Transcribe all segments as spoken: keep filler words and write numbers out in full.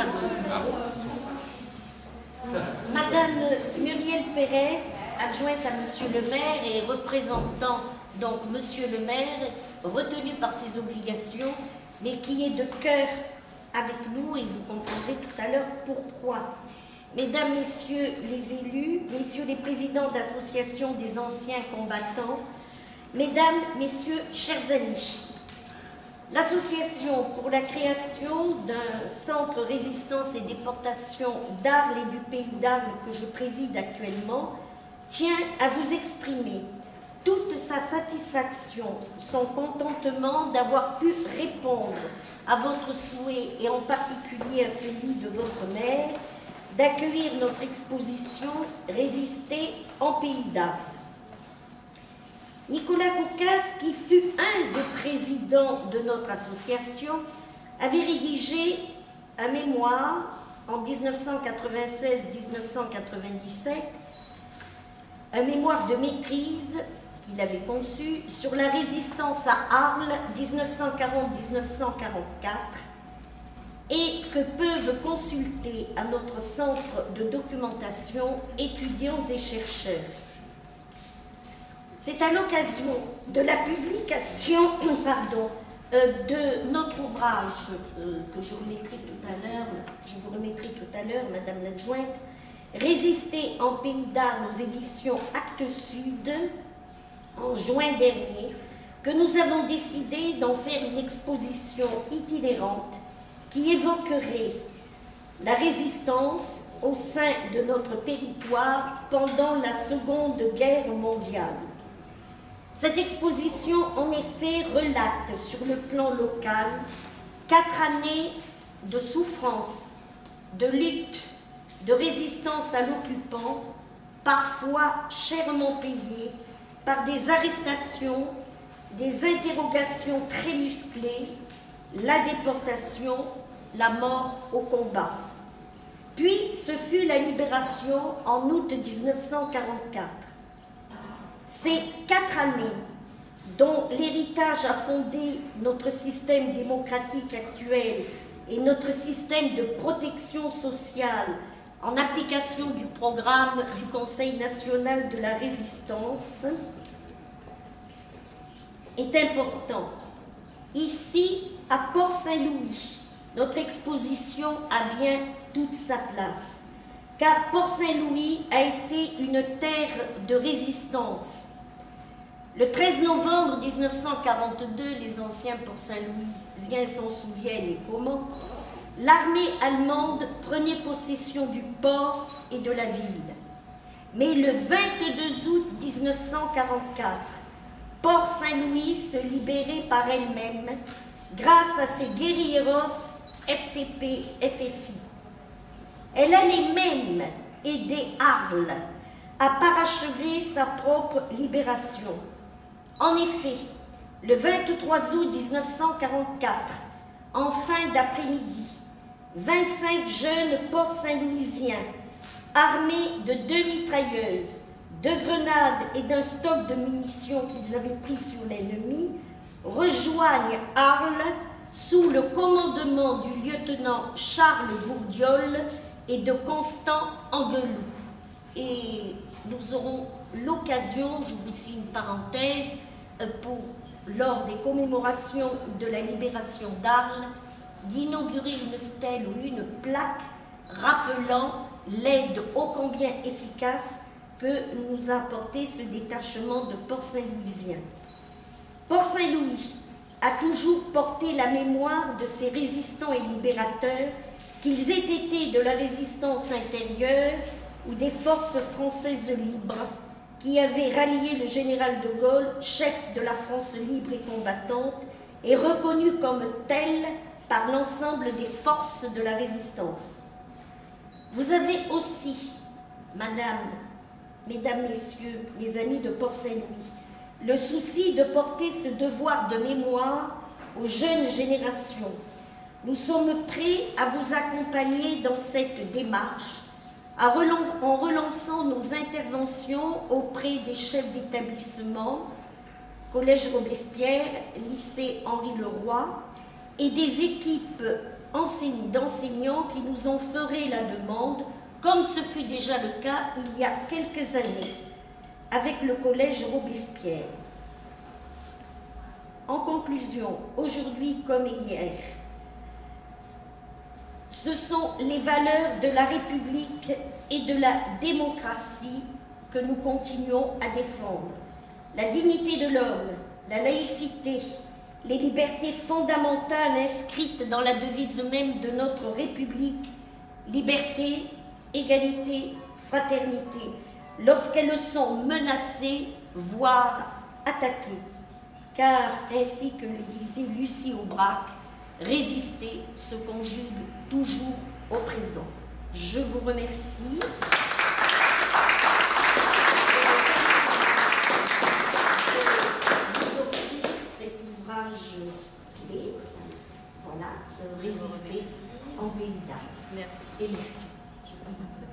pardon. Madame Muriel Pérez, adjointe à Monsieur le maire et représentant donc Monsieur le maire, retenu par ses obligations, mais qui est de cœur avec nous, et vous comprendrez tout à l'heure pourquoi. Mesdames, Messieurs les élus, Messieurs les présidents d'associations des anciens combattants, Mesdames, Messieurs, chers amis, l'association pour la création d'un centre résistance et déportation d'Arles et du pays d'Arles que je préside actuellement tient à vous exprimer toute sa satisfaction, son contentement d'avoir pu répondre à votre souhait et en particulier à celui de votre maire d'accueillir notre exposition « Résister en pays d'Arles ». Nicolas Caucas, qui fut un des présidents de notre association, avait rédigé un mémoire en mille neuf cent quatre-vingt-seize mille neuf cent quatre-vingt-dix-sept, un mémoire de maîtrise qu'il avait conçu sur la résistance à Arles mille neuf cent quarante à mille neuf cent quarante-quatre et que peuvent consulter à notre centre de documentation étudiants et chercheurs. C'est à l'occasion de la publication pardon, euh, de notre ouvrage euh, que je remettrai tout à l'heure, je vous remettrai tout à l'heure, Madame l'adjointe, Résister en pays d'Arles aux éditions Actes Sud, en juin dernier, que nous avons décidé d'en faire une exposition itinérante qui évoquerait la résistance au sein de notre territoire pendant la Seconde Guerre mondiale. Cette exposition, en effet, relate sur le plan local quatre années de souffrance, de lutte, de résistance à l'occupant, parfois chèrement payée par des arrestations, des interrogations très musclées, la déportation, la mort au combat. Puis, ce fut la libération en août mille neuf cent quarante-quatre. Ces quatre années, dont l'héritage a fondé notre système démocratique actuel et notre système de protection sociale en application du programme du Conseil national de la résistance, est important. Ici, à Port-Saint-Louis, notre exposition a bien toute sa place, car Port-Saint-Louis a été une terre de résistance. Le treize novembre mille neuf cent quarante-deux, les anciens Port-Saint-Louisiens s'en souviennent et comment, l'armée allemande prenait possession du port et de la ville. Mais le vingt-deux août mille neuf cent quarante-quatre, Port-Saint-Louis se libérait par elle-même grâce à ses guerrilleros F T P F F I. Elle allait même aider Arles à parachever sa propre libération. En effet, le vingt-trois août mille neuf cent quarante-quatre, en fin d'après-midi, vingt-cinq jeunes Port-Saint-Louisiens, armés de deux mitrailleuses, deux grenades et d'un stock de munitions qu'ils avaient pris sur l'ennemi, rejoignent Arles sous le commandement du lieutenant Charles Bourdiol et de Constant Angelou. Et nous aurons l'occasion, j'ouvre ici une parenthèse, pour, lors des commémorations de la libération d'Arles, d'inaugurer une stèle ou une plaque rappelant l'aide ô combien efficace que nous a apporté ce détachement de Port-Saint-Louisien. Port-Saint-Louis a toujours porté la mémoire de ses résistants et libérateurs, qu'ils aient été de la résistance intérieure ou des forces françaises libres qui avaient rallié le général de Gaulle, chef de la France libre et combattante, et reconnu comme tel par l'ensemble des forces de la résistance. Vous avez aussi, Madame, Mesdames, Messieurs, les amis de Port-Saint-Louis, le souci de porter ce devoir de mémoire aux jeunes générations. Nous sommes prêts à vous accompagner dans cette démarche, à relan- en relançant nos interventions auprès des chefs d'établissement, Collège Robespierre, lycée Henri Leroy, et des équipes d'enseignants qui nous en feraient la demande, comme ce fut déjà le cas il y a quelques années avec le collège Robespierre. En conclusion, aujourd'hui comme hier, ce sont les valeurs de la République et de la démocratie que nous continuons à défendre. La dignité de l'homme, la laïcité, les libertés fondamentales inscrites dans la devise même de notre République, liberté, égalité, fraternité, lorsqu'elles sont menacées, voire attaquées. Car, ainsi que le disait Lucie Aubrac, résister se conjugue toujours au présent. Je vous remercie. Clé, voilà, euh, résister en pays d'armes. Merci. Et merci. Je vous remercie.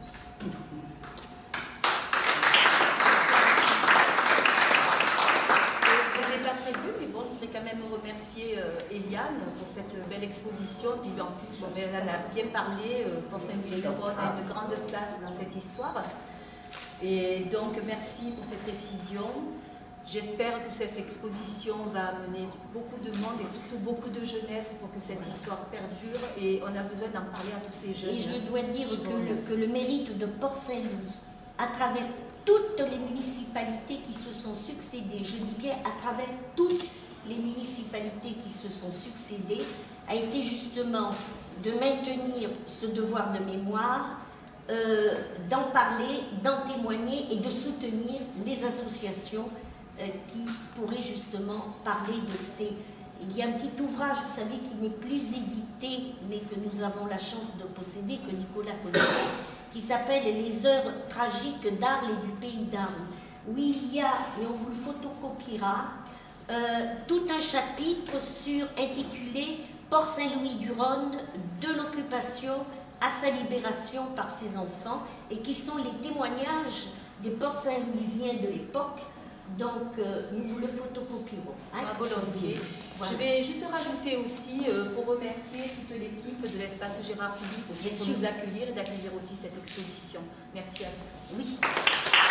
Ce n'est pas prévu, mais bon, je voudrais quand même remercier euh, Eliane pour cette belle exposition. Puis en plus, bon, elle en a bien parlé. Euh, Port-Saint-Louis-du-Rhône a une grande place dans cette histoire. Et donc, merci pour cette précision. J'espère que cette exposition va amener beaucoup de monde et surtout beaucoup de jeunesse pour que cette histoire perdure, et on a besoin d'en parler à tous ces jeunes. Et je dois dire que le, que le mérite de Port-Saint-Louis, à travers toutes les municipalités qui se sont succédées, je dis bien à travers toutes les municipalités qui se sont succédées, a été justement de maintenir ce devoir de mémoire, euh, d'en parler, d'en témoigner et de soutenir les associations qui pourrait justement parler de ces... Il y a un petit ouvrage, vous savez, qui n'est plus édité, mais que nous avons la chance de posséder, que Nicolas connaît, qui s'appelle « Les heures tragiques d'Arles et du pays d'Arles », où il y a, et on vous le photocopiera, euh, tout un chapitre sur, intitulé « Port-Saint-Louis-du-Rhône, de l'occupation à sa libération par ses enfants », et qui sont les témoignages des Port-Saint-Louisiens de l'époque. Donc, euh, nous vous le photocopierons. Ça va volontiers. Voilà. Je vais juste rajouter aussi, euh, pour remercier toute l'équipe de l'espace Gérard Philippe aussi pour nous accueillir et d'accueillir aussi cette exposition. Merci à tous. Oui.